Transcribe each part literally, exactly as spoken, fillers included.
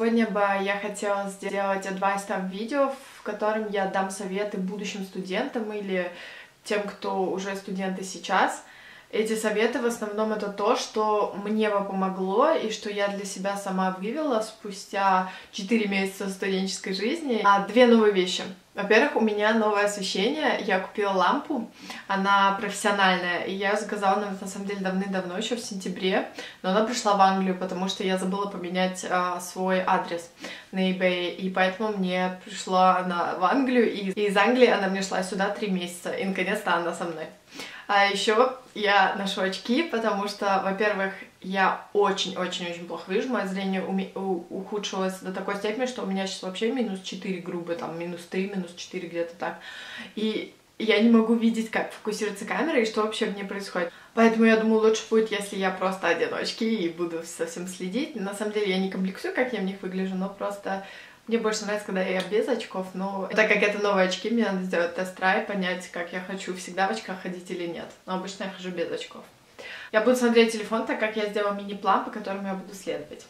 сегодня бы я хотела сделать advice time видео, в котором я дам советы будущим студентам или тем, кто уже студенты сейчас. Эти советы в основном это то, что мне бы помогло и что я для себя сама вывела спустя четыре месяца студенческой жизни. А, две новые вещи. Во-первых, у меня новое освещение, я купила лампу, она профессиональная, и я заказала, на, на самом деле, давным-давно, еще в сентябре, но она пришла в Англию, потому что я забыла поменять а, свой адрес на eBay, и поэтому мне пришла она в Англию, и из Англии она мне шла сюда три месяца, и наконец-то она со мной. А еще я ношу очки, потому что, во-первых, я очень-очень-очень плохо вижу, мое зрение ухудшилось до такой степени, что у меня сейчас вообще минус четыре грубо, там минус три, минус четыре где-то так. И я не могу видеть, как фокусируется камера и что вообще в ней происходит. Поэтому я думаю, лучше будет, если я просто одену очки и буду совсем следить. На самом деле я не комплексую, как я в них выгляжу, но просто... Мне больше нравится, когда я без очков, но так как это новые очки, мне надо сделать тест-драйв, понять, как я хочу всегда в очках ходить или нет. Но обычно я хожу без очков. Я буду смотреть телефон, так как я сделала мини-план, по которому я буду следовать.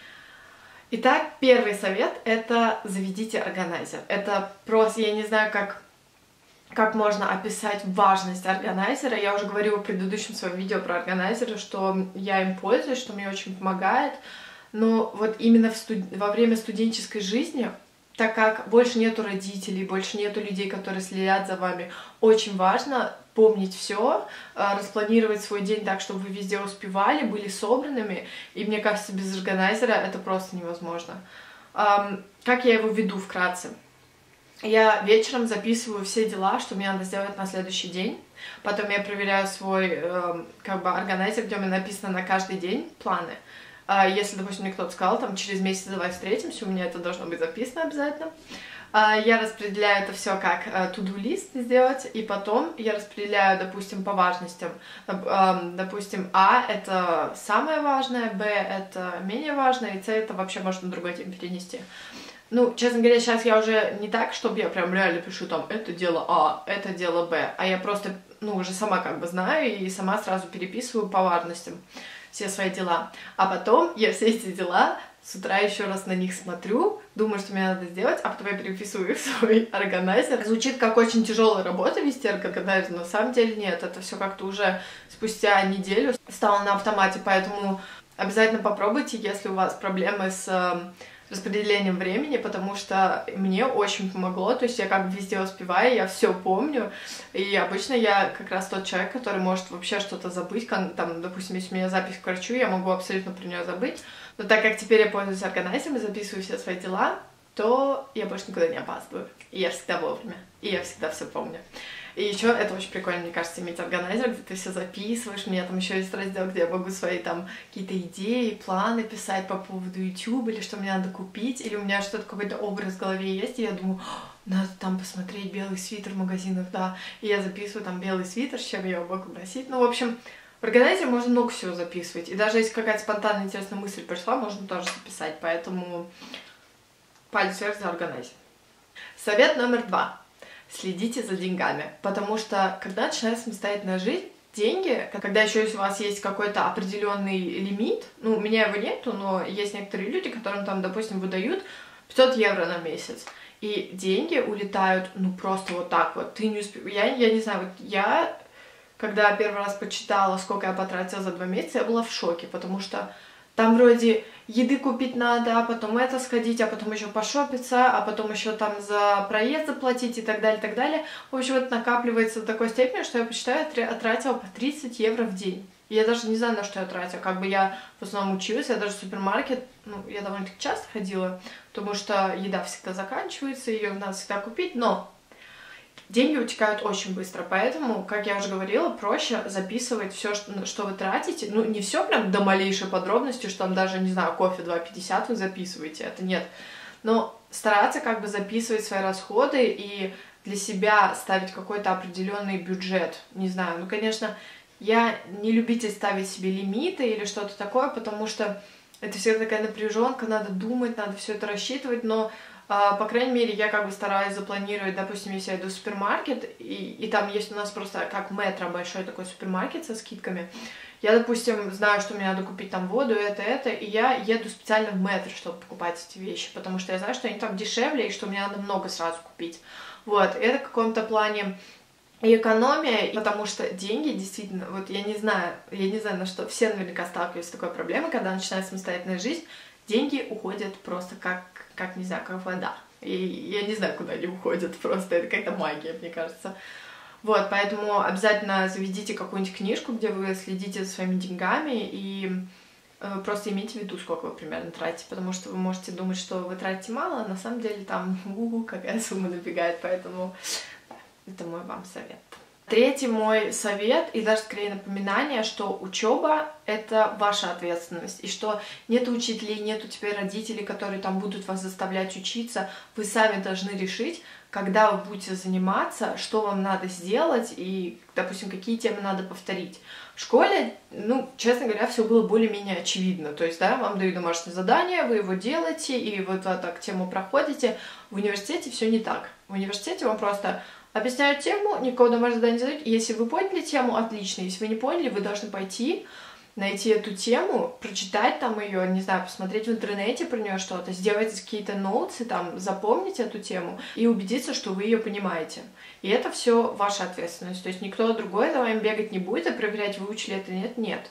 Итак, первый совет — это заведите органайзер. Это просто, я не знаю, как, как можно описать важность органайзера. Я уже говорила в предыдущем своем видео про органайзеры, что я им пользуюсь, что мне очень помогает. Но вот именно в студ... во время студенческой жизни, так как больше нету родителей, больше нету людей, которые следят за вами, очень важно помнить все, распланировать свой день так, чтобы вы везде успевали, были собранными. И мне кажется, без органайзера это просто невозможно. Как я его веду вкратце? Я вечером записываю все дела, что мне надо сделать на следующий день. Потом я проверяю свой как бы органайзер, где у меня написано на каждый день планы. Если, допустим, мне кто-то сказал, там, через месяц давай встретимся, у меня это должно быть записано обязательно. Я распределяю это все как to-do list сделать, и потом я распределяю, допустим, по важностям. Допустим, А — это самое важное, Б — это менее важное, и С — это вообще можно на другой день перенести. Ну, честно говоря, сейчас я уже не так, чтобы я прям реально пишу там это дело А, это дело Б, а я просто, ну, уже сама как бы знаю и сама сразу переписываю по важностям все свои дела. А потом я все эти дела с утра еще раз на них смотрю, думаю, что мне надо сделать, а потом я переписываю их в свой органайзер. Звучит как очень тяжелая работа вести органайзер, но на самом деле нет, это все как-то уже спустя неделю стало на автомате, поэтому обязательно попробуйте, если у вас проблемы с распределением времени, потому что мне очень помогло, то есть я как бы везде успеваю, я все помню, и обычно я как раз тот человек, который может вообще что-то забыть, как, там, допустим, если у меня запись к врачу, я могу абсолютно про нее забыть, но так как теперь я пользуюсь органайзером и записываю все свои дела, то я больше никуда не опаздываю, и я всегда вовремя, и я всегда все помню. И еще это очень прикольно, мне кажется, иметь органайзер, где ты все записываешь. У меня там еще есть раздел, где я могу свои там какие-то идеи, планы писать по поводу YouTube, или что мне надо купить, или у меня что-то, какой-то образ в голове есть, и я думаю, надо там посмотреть белый свитер в магазинах, да. И я записываю там белый свитер, с чем я его могу носить. Ну, в общем, в органайзере можно много всего записывать. И даже если какая-то спонтанная интересная мысль пришла, можно тоже записать. Поэтому палец вверх за органайзер. Совет номер два. Следите за деньгами, потому что когда начинаешь самостоятельно жить, деньги, когда еще у вас есть какой-то определенный лимит, ну, у меня его нету, но есть некоторые люди, которым там, допустим, выдают пятьсот евро на месяц, и деньги улетают, ну, просто вот так вот, ты не успеваешь, я, я не знаю, вот я, когда первый раз почитала, сколько я потратила за два месяца, я была в шоке, потому что там вроде еды купить надо, а потом это сходить, а потом еще пошопиться, а потом еще там за проезд заплатить и так далее, и так далее. В общем, это накапливается до такой степени, что я посчитаю, я тратила по тридцать евро в день. И я даже не знаю, на что я тратила. Как бы я в основном училась, я даже в супермаркет, ну, я довольно-таки часто ходила, потому что еда всегда заканчивается, ее надо всегда купить, но деньги утекают очень быстро, поэтому, как я уже говорила, проще записывать все, что, что вы тратите. Ну, не все прям до малейшей подробности, что там даже, не знаю, кофе два пятьдесят вы записываете, это нет. Но стараться как бы записывать свои расходы и для себя ставить какой-то определенный бюджет. Не знаю, ну, конечно, я не любитель ставить себе лимиты или что-то такое, потому что это всегда такая напряженка, надо думать, надо все это рассчитывать, но по крайней мере, я как бы стараюсь запланировать, допустим, если я иду в супермаркет, и, и там есть у нас просто как метро большой такой супермаркет со скидками, Я, допустим, знаю, что мне надо купить там воду, это, это, и я еду специально в метро, чтобы покупать эти вещи, потому что я знаю, что они там дешевле, и что мне надо много сразу купить. Вот, это в каком-то плане и экономия, потому что деньги действительно, вот я не знаю, я не знаю, на что, все наверняка сталкиваются с такой проблемой, когда начинается самостоятельная жизнь, деньги уходят просто как, как, не знаю, как вода. И я не знаю, куда они уходят, просто это какая-то магия, мне кажется. Вот, поэтому обязательно заведите какую-нибудь книжку, где вы следите за своими деньгами и э, просто имейте в виду, сколько вы примерно тратите, потому что вы можете думать, что вы тратите мало, а на самом деле там у-у, какая сумма набегает, поэтому это мой вам совет. Третий мой совет, и даже скорее напоминание, что учеба — это ваша ответственность, и что нет учителей, нету теперь родителей, которые там будут вас заставлять учиться, вы сами должны решить, когда вы будете заниматься, что вам надо сделать и, допустим, какие темы надо повторить. В школе, ну, честно говоря, все было более-менее очевидно, то есть, да, вам дают домашнее задание, вы его делаете, и вот так тему проходите. В университете все не так. В университете вам просто объясняют тему, никакого домашнего задания не задают. Если вы поняли тему, отлично. Если вы не поняли, вы должны пойти, найти эту тему, прочитать там ее, не знаю, посмотреть в интернете про нее что-то, сделать какие-то ноутсы, там, запомнить эту тему и убедиться, что вы ее понимаете. И это все ваша ответственность. То есть никто другой за вами бегать не будет, а проверять, выучили это нет, нет.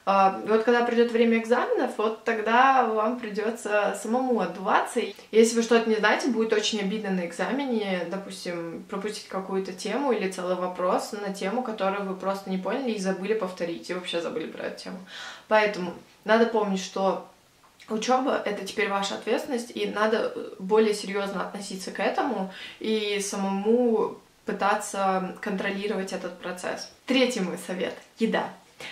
Вот когда придет время экзаменов, вот тогда вам придется самому отдуваться. Если вы что-то не знаете, будет очень обидно на экзамене, допустим, пропустить какую-то тему или целый вопрос на тему, которую вы просто не поняли и забыли повторить, и вообще забыли про эту тему. Поэтому надо помнить, что учеба — это теперь ваша ответственность, и надо более серьезно относиться к этому и самому пытаться контролировать этот процесс. Третий мой совет — еда.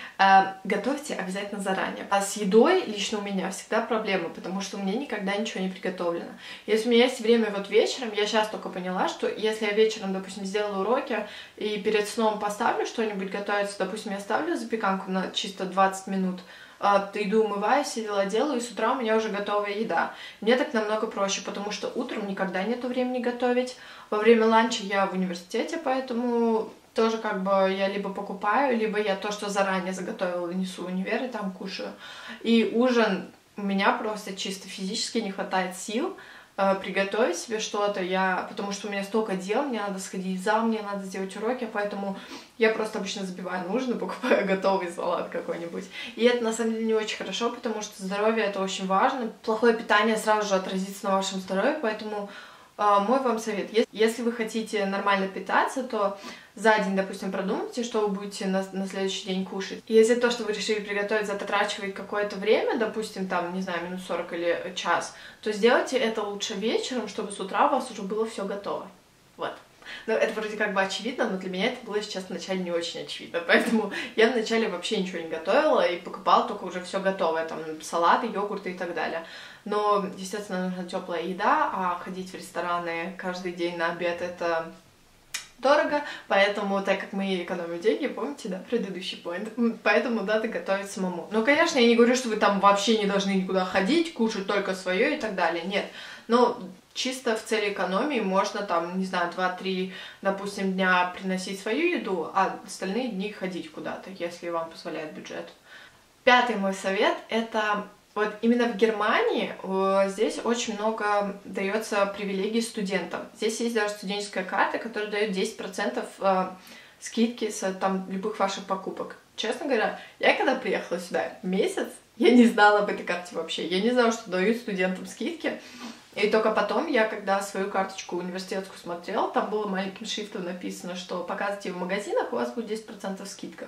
Готовьте обязательно заранее. А с едой лично у меня всегда проблема, потому что у меня никогда ничего не приготовлено. Если у меня есть время вот вечером, я сейчас только поняла, что если я вечером, допустим, сделала уроки и перед сном поставлю что-нибудь готовиться, допустим, я ставлю запеканку на чисто двадцать минут, иду умываюсь, все дела делаю, и с утра у меня уже готовая еда. Мне так намного проще, потому что утром никогда нету времени готовить. Во время ланча я в университете, поэтому тоже как бы я либо покупаю, либо я то, что заранее заготовила, несу в универ и там кушаю. И ужин, у меня просто чисто физически не хватает сил э, приготовить себе что-то, я, потому что у меня столько дел, мне надо сходить в зал, мне надо сделать уроки, поэтому я просто обычно забиваю на ужин и покупаю готовый салат какой-нибудь. И это на самом деле не очень хорошо, потому что здоровье — это очень важно. Плохое питание сразу же отразится на вашем здоровье, поэтому э, мой вам совет. Если вы хотите нормально питаться, то за день, допустим, продумайте, что вы будете на, на следующий день кушать. И если то, что вы решили приготовить, затрачивает какое-то время, допустим, там, не знаю, минут сорок или час, то сделайте это лучше вечером, чтобы с утра у вас уже было все готово. Вот. Ну, это вроде как бы очевидно, но для меня это было сейчас вначале не очень очевидно, поэтому я вначале вообще ничего не готовила и покупала только уже все готовое, там, салаты, йогурты и так далее. Но, естественно, нужна теплая еда, а ходить в рестораны каждый день на обед — это дорого, поэтому, так как мы экономим деньги, помните, да, предыдущий поинт, поэтому надо готовить самому. Ну, конечно, я не говорю, что вы там вообще не должны никуда ходить, кушать только свое и так далее, нет. Но чисто в цели экономии можно там, не знаю, два-три, допустим, дня приносить свою еду, а остальные дни ходить куда-то, если вам позволяет бюджет. Пятый мой совет — это вот именно в Германии э, здесь очень много дается привилегий студентам. Здесь есть даже студенческая карта, которая дает десять процентов э, скидки с там любых ваших покупок. Честно говоря, я когда приехала сюда месяц, я не знала об этой карте вообще. Я не знала, что дают студентам скидки. И только потом я, когда свою карточку университетскую смотрела, там было маленьким шрифтом написано, что показывайте в магазинах, у вас будет десять процентов скидка.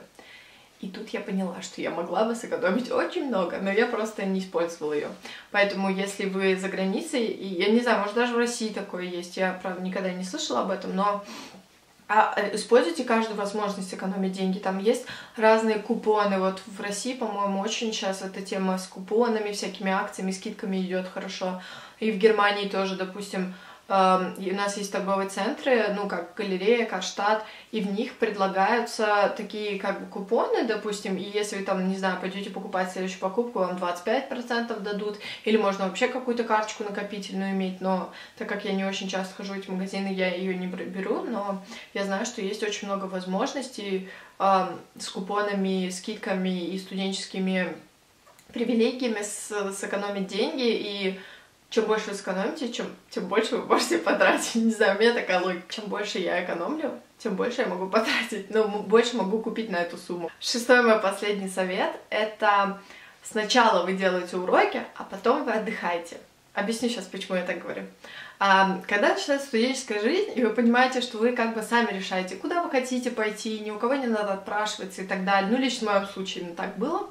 И тут я поняла, что я могла бы сэкономить очень много, но я просто не использовала ее. Поэтому, если вы за границей, и я не знаю, может даже в России такое есть, я, правда, никогда не слышала об этом, но а, используйте каждую возможность сэкономить деньги. Там есть разные купоны. Вот в России, по-моему, очень сейчас эта тема с купонами, всякими акциями, скидками идет хорошо. И в Германии тоже, допустим, э, и у нас есть торговые центры, ну, как галерея, Карштадт, и в них предлагаются такие, как бы, купоны, допустим, и если вы там, не знаю, пойдете покупать следующую покупку, вам двадцать пять процентов дадут, или можно вообще какую-то карточку накопительную иметь, но так как я не очень часто хожу в эти магазины, я ее не беру, но я знаю, что есть очень много возможностей э, с купонами, скидками и студенческими привилегиями с, сэкономить деньги, и чем больше вы сэкономите, чем, тем больше вы можете потратить. Не знаю, у меня такая логика. Чем больше я экономлю, тем больше я могу потратить, но больше могу купить на эту сумму. Шестой мой последний совет — это сначала вы делаете уроки, а потом вы отдыхаете. Объясню сейчас, почему я так говорю. Когда начинается студенческая жизнь, и вы понимаете, что вы как бы сами решаете, куда вы хотите пойти, ни у кого не надо отпрашиваться и так далее. Ну, лично в моем случае именно так было.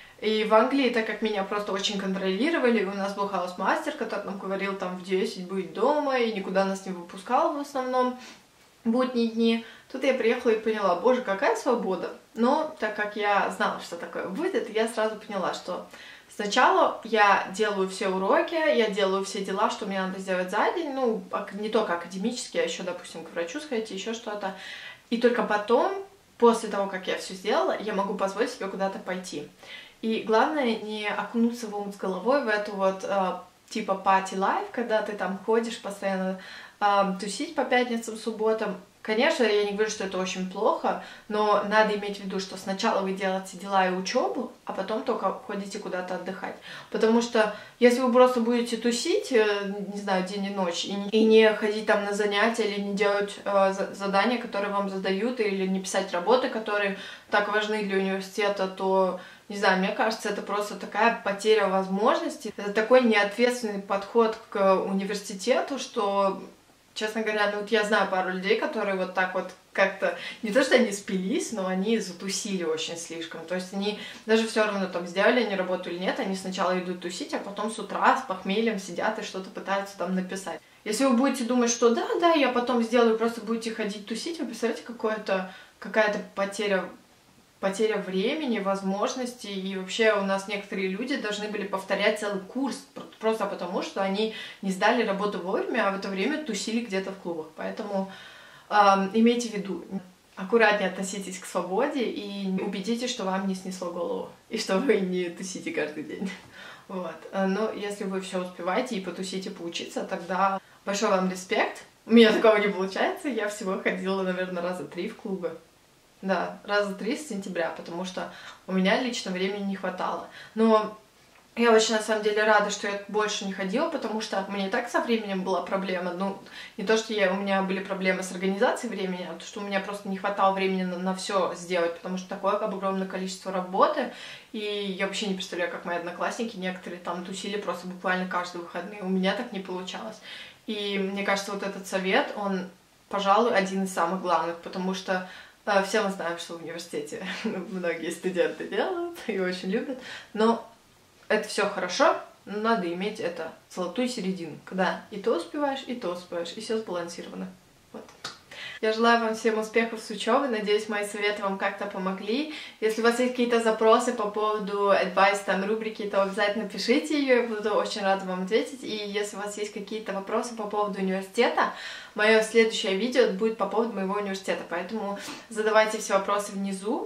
И в Англии, так как меня просто очень контролировали, у нас был хаус-мастер, который нам говорил там в десять быть дома, и никуда нас не выпускал в основном будние дни. Тут я приехала и поняла, боже, какая свобода. Но так как я знала, что такое будет, я сразу поняла, что сначала я делаю все уроки, я делаю все дела, что мне надо сделать за день, ну, не только академические, а еще, допустим, к врачу сходить, еще что-то. И только потом, после того, как я все сделала, я могу позволить себе куда-то пойти. И главное не окунуться в омут с головой в эту вот э, типа party life, когда ты там ходишь постоянно э, тусить по пятницам, субботам. Конечно, я не говорю, что это очень плохо, но надо иметь в виду, что сначала вы делаете дела и учебу, а потом только ходите куда-то отдыхать. Потому что если вы просто будете тусить, э, не знаю, день и ночь, и не, и не ходить там на занятия, или не делать э, задания, которые вам задают, или не писать работы, которые так важны для университета, то... Не знаю, мне кажется, это просто такая потеря возможностей. Это такой неответственный подход к университету, что, честно говоря, ну вот я знаю пару людей, которые вот так вот как-то, не то что они спились, но они затусили очень слишком. То есть они даже все равно там сделали они работу или нет, они сначала идут тусить, а потом с утра с похмельем сидят и что-то пытаются там написать. Если вы будете думать, что да, да, я потом сделаю, просто будете ходить тусить, вы представляете, какое-то, какая-то потеря потеря времени, возможностей, и вообще у нас некоторые люди должны были повторять целый курс, просто потому, что они не сдали работу вовремя, а в это время тусили где-то в клубах. Поэтому э, имейте в виду, аккуратнее относитесь к свободе и убедитесь, что вам не снесло голову, и что вы не тусите каждый день. Вот. Но если вы все успеваете и потусите, поучиться, тогда большой вам респект. У меня такого не получается, я всего ходила, наверное, раза три в клубы. Да, раза три с сентября, потому что у меня лично времени не хватало. Но я очень, на самом деле, рада, что я больше не ходила, потому что мне и так со временем была проблема. Ну, не то, что я, у меня были проблемы с организацией времени, а то, что у меня просто не хватало времени на, на все сделать, потому что такое огромное количество работы. И я вообще не представляю, как мои одноклассники, некоторые там тусили просто буквально каждые выходные. У меня так не получалось. И мне кажется, вот этот совет, он, пожалуй, один из самых главных, потому что все мы знаем, что в университете многие студенты делают и очень любят, но это все хорошо, но надо иметь это золотую середину, когда и то успеваешь, и то успеваешь, и все сбалансировано. Вот. Я желаю вам всем успехов с учебой, надеюсь, мои советы вам как-то помогли. Если у вас есть какие-то запросы по поводу advice, там, рубрики, то обязательно пишите ее, я буду очень рада вам ответить. И если у вас есть какие-то вопросы по поводу университета, мое следующее видео будет по поводу моего университета, поэтому задавайте все вопросы внизу.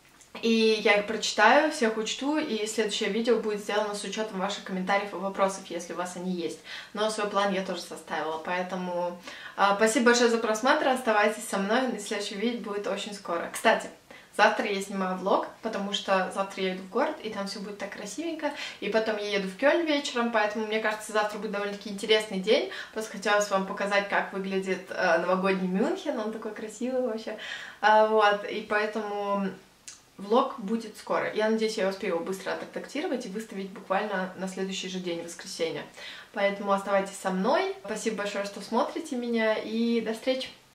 И я их прочитаю, всех учту, и следующее видео будет сделано с учетом ваших комментариев и вопросов, если у вас они есть. Но свой план я тоже составила, поэтому э, спасибо большое за просмотр, оставайтесь со мной, и следующее видео будет очень скоро. Кстати, завтра я снимаю влог, потому что завтра я еду в город, и там все будет так красивенько, и потом я еду в Кёльн вечером, поэтому, мне кажется, завтра будет довольно-таки интересный день. Просто хотелось вам показать, как выглядит э, новогодний Мюнхен, он такой красивый вообще, э, вот, и поэтому... Влог будет скоро. Я надеюсь, я успею его быстро отредактировать и выставить буквально на следующий же день, воскресенье. Поэтому оставайтесь со мной. Спасибо большое, что смотрите меня, и до встречи!